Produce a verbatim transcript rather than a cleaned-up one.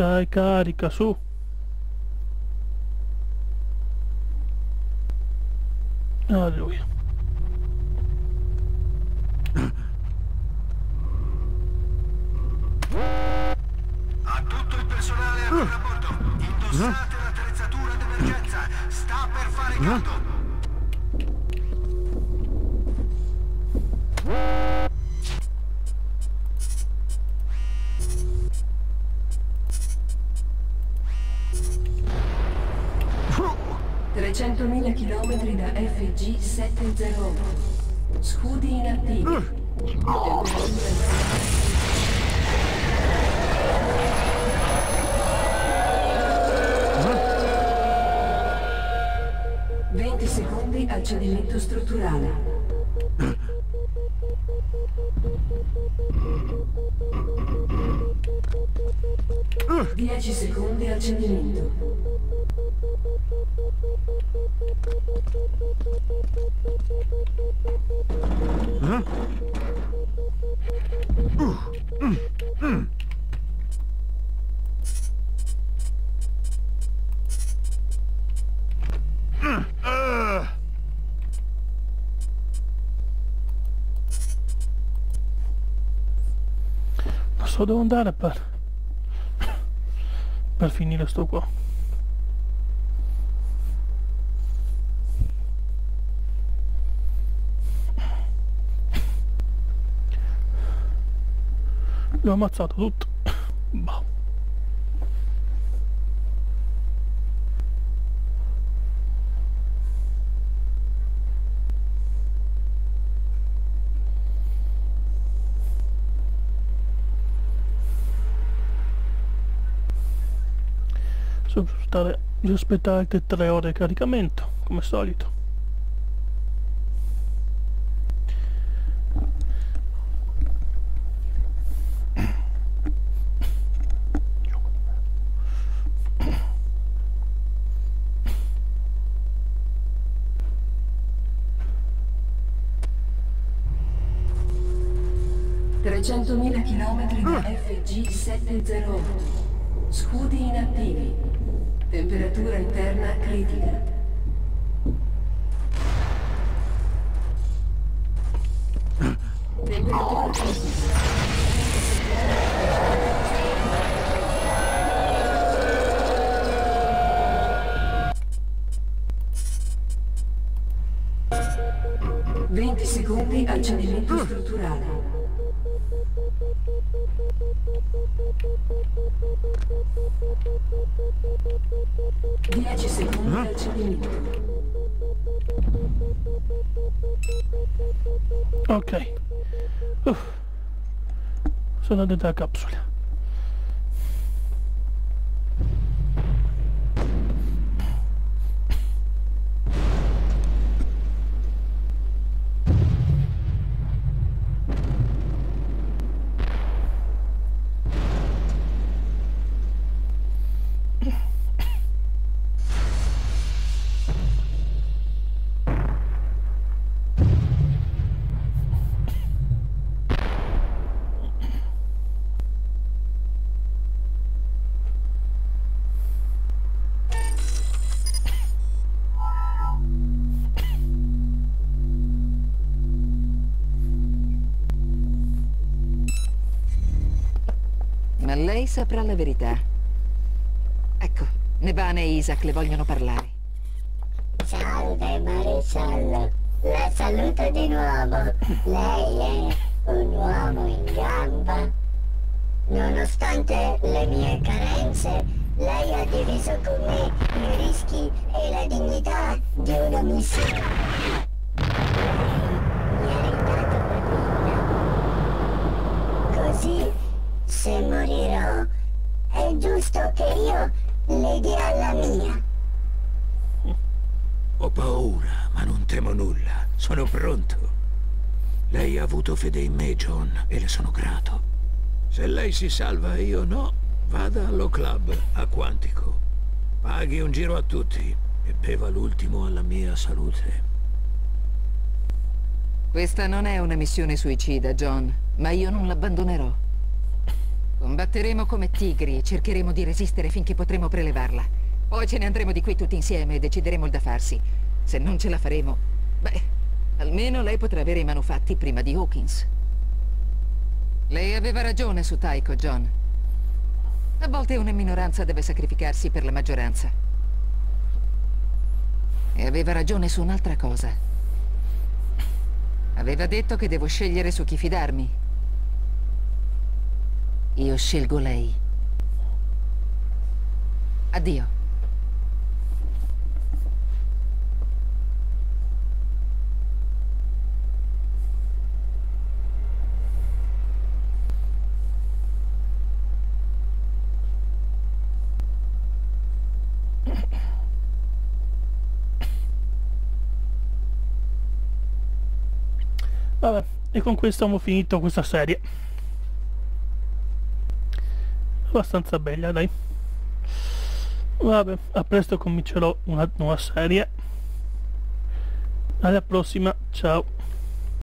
Dai, carica, su. Alleluia. A tutto il personale a bordo, indossate l'attrezzatura d'emergenza, sta per fare caldo. trecentomila chilometri da F G settecentootto. Scudi inattivi. venti secondi al cedimento strutturale. dieci secondi al cedimento. Huh? Uh, mm, mm. Uh, uh. Non so dove andare per per finire sto qua. L'ho ammazzato tutto. Boh. Aspettare, di aspettare altre tre ore di caricamento, come solito. trecentomila chilometri da F G settecentootto. Scudi inattivi. Temperatura interna critica. Temperatura critica. venti secondi al cedimento strutturale. dieci secondi al cedimento. Ok. Uff. Sono dentro la capsula. Ma lei saprà la verità. Ecco, Nevane e Isaac le vogliono parlare. Salve Marisol, la saluto di nuovo. Lei è un uomo in gamba. Nonostante le mie carenze, lei ha diviso con me i rischi e la dignità di una missione. Mi ha ridato la vita. Così, se morirò, è giusto che io le dia la mia. Ho paura, ma non temo nulla. Sono pronto. Lei ha avuto fede in me, John, e le sono grato. Se lei si salva e io no, vada allo club a Quantico. Paghi un giro a tutti e beva l'ultimo alla mia salute. Questa non è una missione suicida, John, ma io non l'abbandonerò. Combatteremo come tigri e cercheremo di resistere finché potremo prelevarla. Poi ce ne andremo di qui tutti insieme e decideremo il da farsi. Se non ce la faremo, beh, almeno lei potrà avere i manufatti prima di Hawkins. Lei aveva ragione su Tycho, John. A volte una minoranza deve sacrificarsi per la maggioranza. E aveva ragione su un'altra cosa. Aveva detto che devo scegliere su chi fidarmi. Io scelgo lei. Addio. Vabbè, e con questo abbiamo finito questa serie. Abbastanza bella, dai. Vabbè, a presto comincerò una nuova serie. Alla prossima, ciao.